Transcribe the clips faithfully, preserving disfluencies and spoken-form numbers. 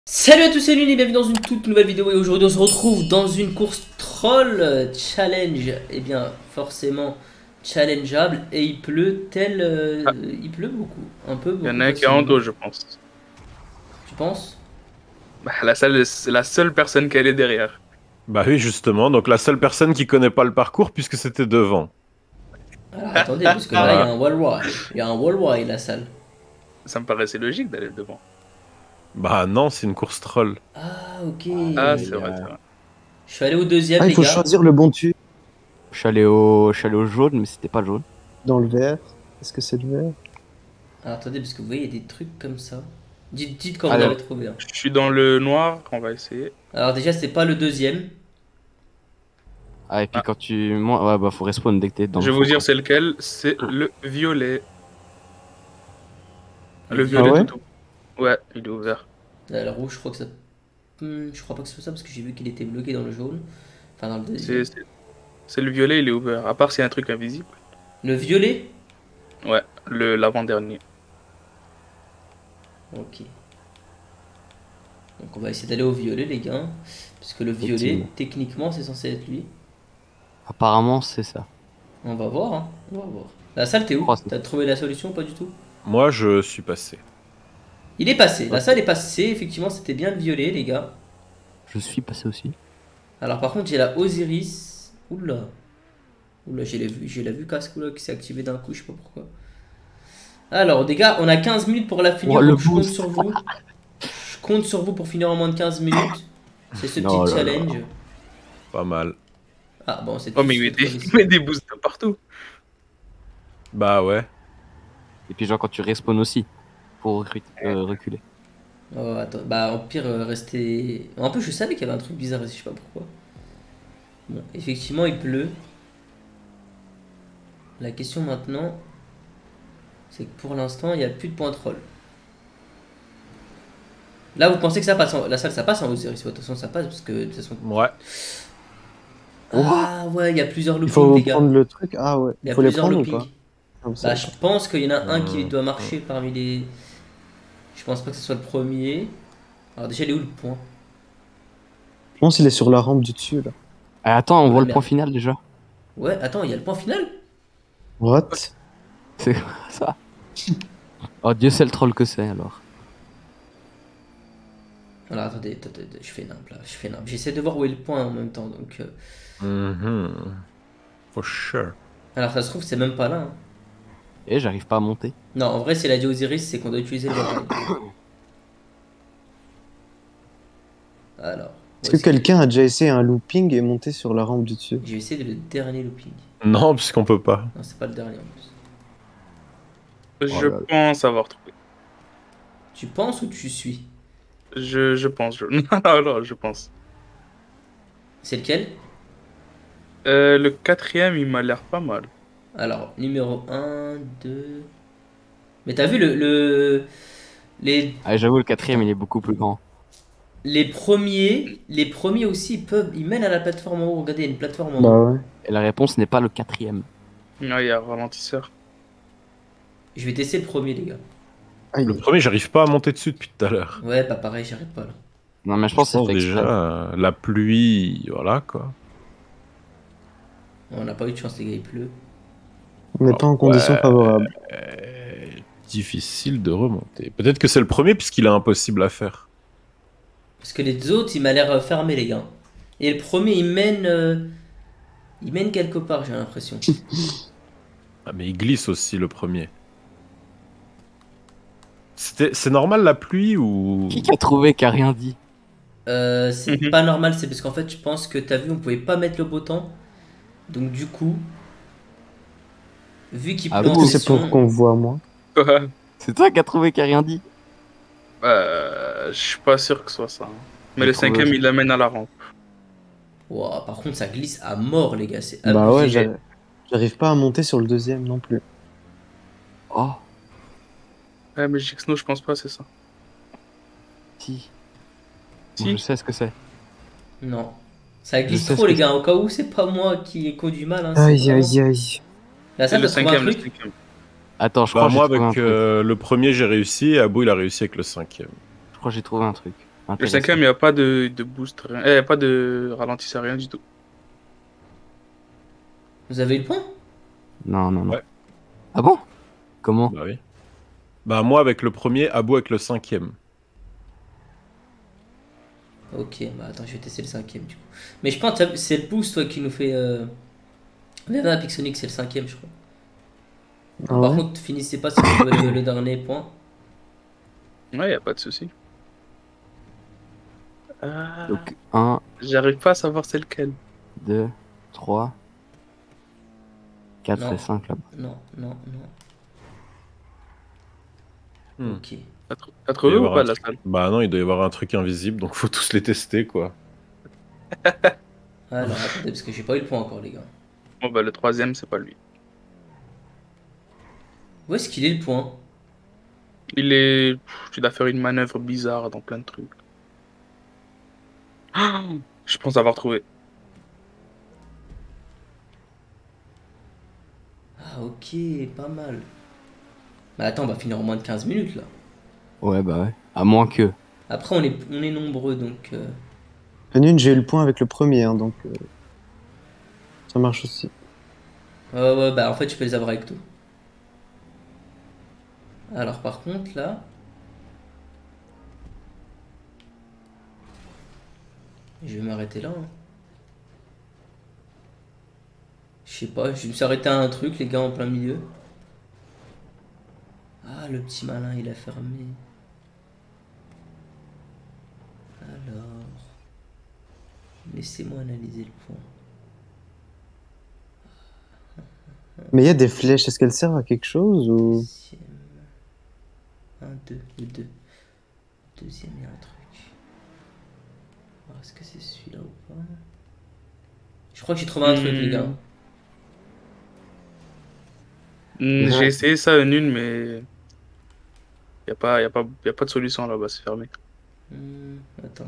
Salut à tous, c'est Lune et bienvenue dans une toute nouvelle vidéo. Et aujourd'hui on se retrouve dans une course troll challenge. Et eh bien forcément challengeable. Et il pleut tel... Euh, Ah, il pleut beaucoup. Un peu il y beaucoup en a un qui est en possiblement. dos, je pense. Tu penses? Bah, la seule, c'est la seule personne qui est derrière. Bah oui, justement. Donc la seule personne qui connaît pas le parcours puisque c'était devant. Alors attendez, parce que là il y a un wall ride. Il y a un wall ride la salle. Ça me paraissait logique d'aller devant. Bah non, c'est une course troll. Ah ok. Ah, il c'est y vrai, c'est a- vrai. Je suis allé au deuxième Ah, il les faut gars. choisir le bon tube Je suis allé au, je suis allé au jaune, mais c'était pas le jaune. dans le vert. Est-ce que c'est le vert? Alors attendez, parce que vous voyez il y a des trucs comme ça. Dites, dites quand vous Alors. avez trouvé. Hein. Je suis dans le noir, on va essayer. Alors déjà c'est pas le deuxième. Ah, et puis Ah. quand tu. Moi, ouais, bah faut respawn dès que t'es dans Je le vais vous fond, dire quoi. c'est lequel, c'est le violet. Le Le violet. violet Ah ouais tout haut. Ouais, il est ouvert. Euh, Le rouge je crois que ça... Hmm, je crois pas que ce soit ça parce que j'ai vu qu'il était bloqué dans le jaune. Enfin dans le C'est deuxième. c'est- c'est le violet, il est ouvert. À part s'il y a un truc invisible. Le violet? Ouais, le l'avant-dernier. Ok. Donc on va essayer d'aller au violet les gars. Parce que le violet, Effectivement. techniquement c'est censé être lui. Apparemment, c'est ça. On va voir hein. On va voir. La salle t'es Je où? crois que c'est T'as trouvé la solution ou pas du tout? Moi, je suis passé. Il est passé. La Ok. salle est passée. Effectivement c'était bien le violet les gars. Je suis passé aussi. Alors par contre j'ai la Osiris. Oula. Oula j'ai la vue. J'ai la vue casque là, qui s'est activée d'un coup. Je sais pas pourquoi. Alors les gars on a quinze minutes pour la finir. Oh, le donc je compte boost. sur vous. Je compte sur vous pour finir en moins de quinze minutes. C'est ce Oh petit là là. challenge. Pas mal. Ah bon c'est Oh, mais il met des, il met des boosts de partout. Bah ouais. Et puis, genre, quand tu respawn aussi, pour recru- euh, reculer. Oh, attends, bah, au pire, euh, rester. En plus, je savais qu'il y avait un truc bizarre ici, je sais pas pourquoi. Bon, effectivement, il pleut. La question maintenant, c'est que pour l'instant, il n'y a plus de point troll. Là, vous pensez que ça passe en... La salle, ça passe en Osiris. De toute façon, ça passe parce que de toute façon. Ouais. Ah ouais, il y a plusieurs Il loopings, faut les gars. prendre le truc. Ah ouais. Il y Il a faut les plusieurs prendre ou loopings. pas? Comme ça. Bah, je pense qu'il y en a un qui Hum, doit marcher parmi les. Je pense pas que ce soit le premier. Alors, déjà, il est où le point? Je pense qu'il est sur la rampe du dessus là. Ah, attends, on Ah, voit le merde. point final déjà. Ouais, attends, il y a le point final? What? C'est quoi ça? Oh, Dieu sait le troll que c'est alors. Alors attendez, attendez, attendez, je fais nimp là, je fais nimp. J'essaie de voir où est le point en même temps, donc... euh, Mhm. For sure. Alors ça se trouve, c'est même pas là. Hein. Et j'arrive pas à monter. Non, en vrai, c'est la dit Osiris, c'est qu'on doit utiliser le rail. Alors... Est-ce où que quelqu'un a déjà essayé un looping et monté sur la rampe du dessus? J'ai essayé de le dernier looping. Non, puisqu'on peut pas. Non, c'est pas le dernier en plus. Je là là. pense avoir trouvé. Tu penses ou tu suis? Je, je pense. Je... Non, non, non, je pense. C'est lequel? Euh, le quatrième, il m'a l'air pas mal. Alors, numéro un, deux... Mais t'as vu le... le... Les... Ah, j'avoue, le quatrième, il est beaucoup plus grand. Les premiers... Les premiers aussi, ils peuvent... Ils mènent à la plateforme en haut. Regardez, il y a une plateforme en Bah haut. ouais. Et la réponse n'est pas le quatrième. Non, il y a un ralentisseur. Je vais tester le premier, les gars. Aïe. Le premier, j'arrive pas à monter dessus depuis tout à l'heure. Ouais, pas pareil, j'arrête pas là. Non, mais je Je pense que pense c'est fait déjà, exprès. euh, la pluie, voilà quoi. On n'a pas eu de chance, les gars, il pleut. On n'est pas en condition Ouais. favorable. Euh, difficile de remonter. Peut-être que c'est le premier puisqu'il est impossible à faire. Parce que les autres, il m'a l'air euh, fermé, les gars. Et le premier, il mène... euh, Il mène quelque part, j'ai l'impression. Ah, mais il glisse aussi le premier. C'était- C'est normal la pluie ou... Qui qui a trouvé qui a rien dit? Euh, c'est Mhm. pas normal, c'est parce qu'en fait, je pense que t'as vu, on pouvait pas mettre le beau temps. Donc du coup... Vu qu'il Ah pleut bon, en Peut-être que c'est session... pour qu'on voit moins. Ouais. C'est toi qui a trouvé qui a rien dit? Euh, je suis pas sûr que ce soit ça. hein. Mais J'ai le trouvé cinquième, aussi. il l'amène à la rampe. Ouah, par contre, ça glisse à mort, les gars. C'est Bah ouais, abusé. j'arrive j'arrive pas à monter sur le deuxième non plus. Oh, Ouais, mais Jixno, je pense pas, c'est ça. si. Si. Je sais ce que c'est. Non. Ça glisse Je sais trop, ce les que gars. Au cas où, c'est pas moi qui ai conduit mal. Hein, c'est Aïe vraiment- aïe aïe. Là, C'est ça, le t'as trouvé un cinquième, le truc. cinquième. Attends, je Bah, crois que moi, j'ai trouvé un avec truc. euh, le premier, j'ai réussi et Abou, il a réussi avec le cinquième. Je crois que j'ai trouvé un truc. Le Intéressant. cinquième, il n'y a pas de, de boost, rien. Eh, pas de ralentisseur, rien du tout. Vous avez eu le point? Non, non, non. Ouais. Ah bon? Comment? Bah oui. Bah moi avec le premier, Abou avec le cinquième. Ok, bah attends, je vais tester le cinquième du coup. Mais je pense que c'est le boost toi qui nous fait. Euh... Veva Pixonic, c'est le cinquième, je crois. Ah Par ouais. contre, finissez pas si vous trouvez le, le dernier point. Ouais, y a pas de souci. Ah, Donc, un, j'arrive pas à savoir c'est lequel. deux, trois, quatre Non. et cinq là-bas. Non, non, non. Hmm. Ok. T'as tr- t'as Il doit y trouvé ou avoir pas un la truc- salle? Bah non, il doit y avoir un truc invisible, donc faut tous les tester quoi. Alors attendez, parce que j'ai pas eu le point encore, les gars. Bon, bah, le troisième, c'est pas lui. Où est-ce qu'il est le point? Il est. Pff, tu dois faire une manœuvre bizarre dans plein de trucs. Ah, je pense avoir trouvé. Ah, ok, pas mal. Bah attends, on va finir en moins de quinze minutes là. Ouais, bah ouais. À moins que. Après, on est, on est nombreux donc. euh, Nune, j'ai eu le point avec le premier, hein, donc euh, ça marche aussi. Ouais, ouais, bah en fait, je peux les avoir avec tout. Alors, par contre, là. Je vais m'arrêter là. hein. Je sais pas, je me suis arrêté à un truc, les gars, en plein milieu. Ah, le petit malin, il a fermé. Alors. Laissez-moi analyser le point. Mais il y a des flèches, est-ce qu'elles servent à quelque chose ou... Deuxième. Un, deux, le deux. Deuxième, il y a un truc. Alors, est-ce que c'est celui-là ou pas? Je crois que j'ai trouvé un truc, les gars. Hmm, Ouais. J'ai essayé ça une une, mais. Y a pas, y a pas, y a pas de solution là-bas, c'est fermé. Hmm, attends.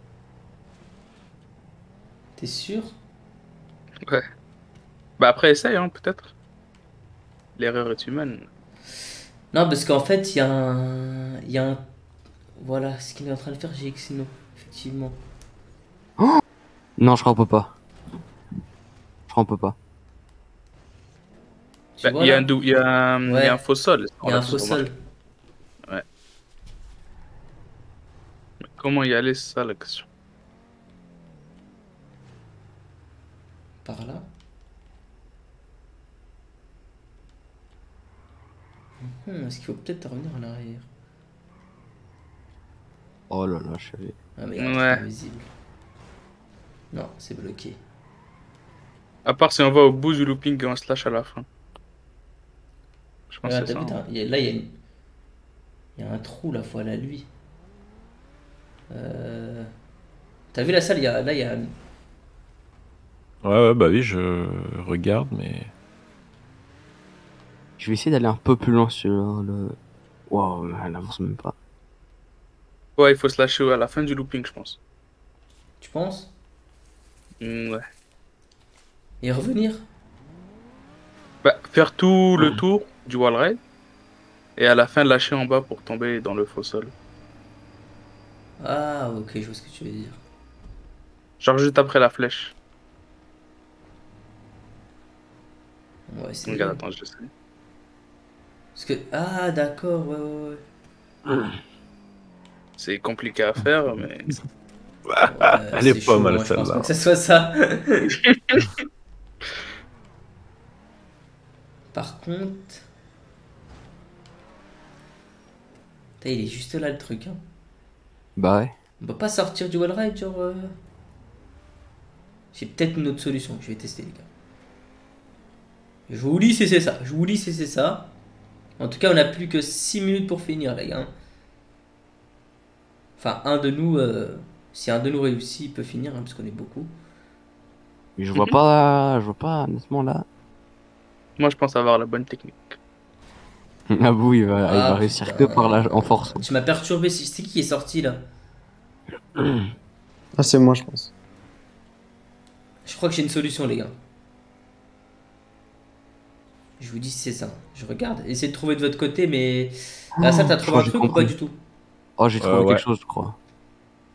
T'es sûr? Ouais. Bah après, essaye, hein, peut-être. L'erreur est humaine. Non, parce qu'en fait, il y a un. Il y a un. Voilà, ce qu'il est en train de faire, j'ai Xeno, effectivement. Non, je crois qu'on peut pas. Je crois qu'on peut pas. Tu Bah, vois, y a là un, dou- y a un, Ouais. y a un faux sol. Il y a un faux sol. Comment y aller, c'est ça la question. Par là. Hmm, est-ce qu'il faut peut-être revenir en arrière? Oh là là, je savais. Ah, mais il y a un Ouais. truc invisible. Non, c'est bloqué. À part si on va au bout du looping et on se lâche à la fin. Je pense Ah, que c'est t'as ça. vu, hein. t'as- il y a- là, il y a une- il y a un trou là, faut aller à lui. Euh... T'as vu la salle? Il y a... Là, il y a. Ouais, ouais, bah oui, je regarde, mais. Je vais essayer d'aller un peu plus loin sur le. Waouh, elle avance même pas. Ouais, il faut se lâcher à la fin du looping, je pense. Tu penses? Hmm, ouais. Et revenir? Bah, faire tout le tour du wall ride et à la fin lâcher en bas pour tomber dans le faux sol. Ah, ok, je vois ce que tu veux dire. Genre juste après la flèche. On va essayer. Regarde, attends, je sais. Parce que. Ah, d'accord, ouais, ouais, ouais. C'est compliqué à faire, mais. Ouais, Elle est c'est pas chaud, mal, moi, je pense celle-là. pas que ça soit ça. Par contre. Putain, il est juste là le truc, hein. Bah ouais. On peut pas sortir du wall ride, genre. euh, J'ai peut-être une autre solution, je vais tester, les gars. Je vous lis si c'est ça, je vous lis si c'est ça. En tout cas, on a plus que six minutes pour finir, les gars. Enfin, un de nous, euh, si un de nous réussit, il peut finir, hein, parce qu'on est beaucoup. Mais je vois pas. Je vois pas, honnêtement là. Moi, je pense avoir la bonne technique. Ah bon, il va, il Ah, va réussir putain. que par la en force. Tu m'as perturbé, c'est c'est qui qui est sorti là? Ah, c'est moi, je pense. Je crois que j'ai une solution, les gars. Je vous dis si c'est ça. Je regarde, essayez de trouver de votre côté, mais. Là, ça, t'as je trouvé crois un que j'ai truc ou pas compris. du tout? Oh, j'ai trouvé Euh, ouais. quelque chose, je crois.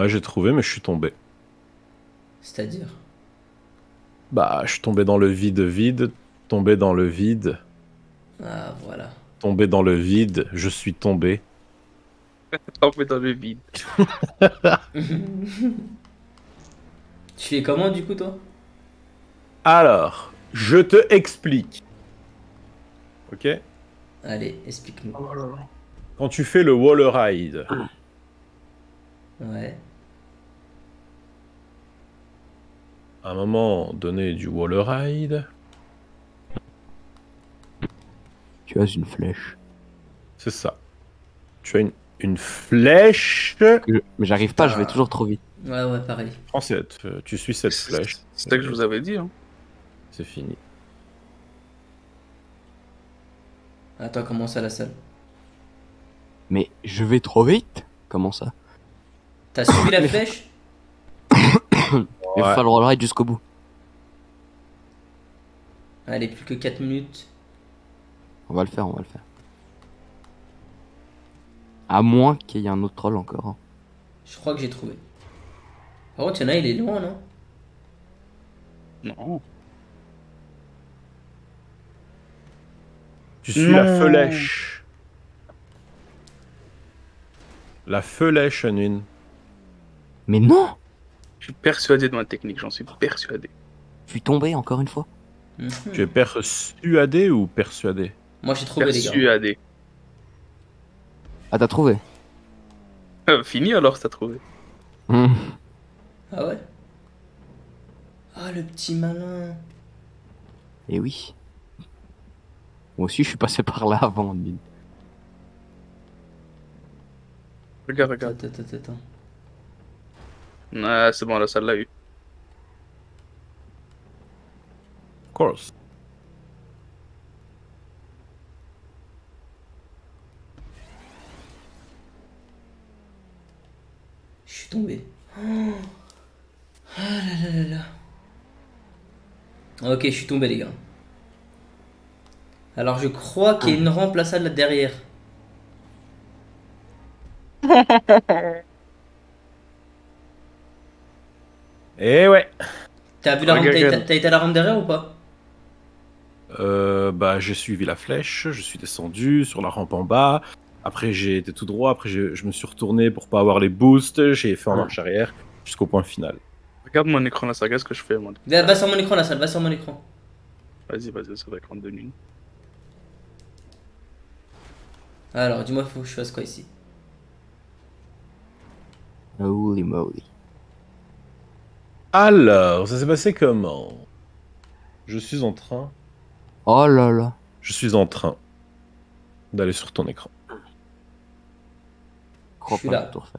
Ouais, j'ai trouvé, mais je suis tombé. C'est-à-dire? Bah, je suis tombé dans le vide vide, tombé dans le vide, Ah, voilà. tombé dans le vide, je suis tombé. Tombé dans le vide. Tu fais comment du coup, toi? Alors, je te explique. Ok? Allez, explique-nous. Oh là là. Quand tu fais le wall ride, Ouais. à un moment donné du wall ride, Tu as une flèche. c'est ça. Tu as une, une flèche. Que je- Mais j'arrive pas, je vais Putain. toujours trop vite. Ouais, ouais, pareil. Prends cette, euh, tu suis cette flèche. C'est ça que je vous avais dit. Hein. C'est fini. Attends, comment ça la salle? Mais je vais trop vite? Comment ça? T'as suivi la flèche? Il va Ouais. falloir le ride jusqu'au bout. Allez, plus que quatre minutes. On va le faire, on va le faire. À moins qu'il y ait un autre troll encore. hein. Je crois que j'ai trouvé. Par contre, il y en a, il est loin, non? Non. Tu suis la Non. flèche. La flèche, Nune. Mais non! Je suis persuadé de ma technique, j'en suis persuadé. Je suis tombé encore une fois. Mhm. Tu es persuadé ou persuadé? Moi, j'ai trouvé, les gars. Persuadé. Ah, t'as trouvé? Euh, Fini alors, t'as trouvé. Hum. Ah ouais? Ah, le petit malin. Et oui. Moi aussi, je suis passé par là avant. Nine. Regarde, regarde. Attends, attends, attends. Ah, c'est bon, la salle l'a eu. Of course. Je suis tombé. Oh. Ah là là là là. Ok, je suis tombé, les gars. Alors, je crois qu'il y a une rampe la salle là derrière. Eh ouais. T'as vu la rampe? Regarde, T'as regarde. été- t'as été à la rampe derrière ou pas? Euh, bah, j'ai suivi la flèche, je suis descendu sur la rampe en bas. Après, j'ai été tout droit. Après, je, je me suis retourné pour pas avoir les boosts. J'ai fait en marche arrière jusqu'au point final. Regarde mon écran là, ça regarde ce que je fais moi. Va, va sur mon écran la salle, va sur mon écran. Vas-y, vas-y, sur l'écran de Nune. Alors, dis-moi, faut que je fasse quoi ici? Holy moly. Alors, ça s'est passé comment? Je suis en train. Oh là là. Je suis en train d'aller sur ton écran. Je crois Je suis pas là. que je peux tout refaire.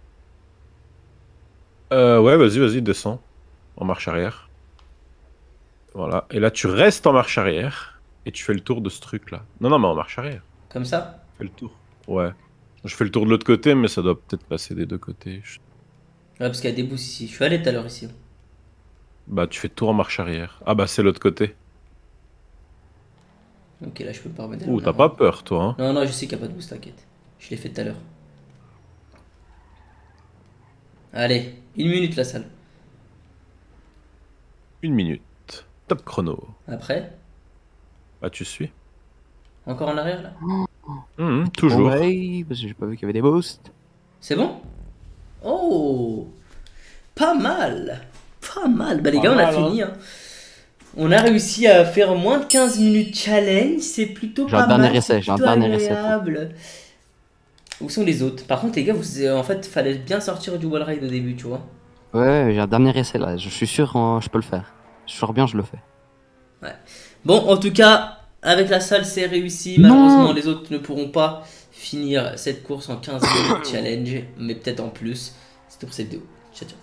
Euh, ouais, vas-y, vas-y, descends. En marche arrière. Voilà. Et là, tu restes en marche arrière. Et tu fais le tour de ce truc-là. Non, non, mais en marche arrière. Comme ça? Fais le tour. Ouais. Je fais le tour de l'autre côté, mais ça doit peut-être passer des deux côtés. Je- Ouais, parce qu'il y a des boosts ici. Je suis allé tout à l'heure ici. Bah, tu fais tour en marche arrière. Ah, bah, c'est l'autre côté. Ok, là, je peux pas remettre. Ouh, t'as pas peur, toi, hein? Non, non, je sais qu'il n'y a pas de boost, t'inquiète. Je l'ai fait tout à l'heure. Allez, une minute la salle. Une minute. Top chrono. Après, Bah, tu suis. encore en arrière là. Hum, toujours. Ouais, parce que j'ai pas vu qu'il y avait des boosts. C'est bon? Oh! Pas mal! Pas mal! Bah, les Pas gars, on a mal, fini. Hein. On a réussi à faire moins de quinze minutes challenge. C'est plutôt J'ai pas un dernier mal. essai, c'est j'ai un plutôt dernier essai pour- agréable. Où sont les autres? Par contre, les gars, vous, en fait, fallait bien sortir du wall ride au début, tu vois. Ouais, j'ai un dernier essai là. Je suis sûr hein, je peux le faire. Je sors bien, je le fais. Bon, en tout cas, avec la salle, c'est réussi. Non. Malheureusement, les autres ne pourront pas finir cette course en quinze minutes challenge, mais peut-être en plus. C'était pour cette vidéo. Ciao, ciao.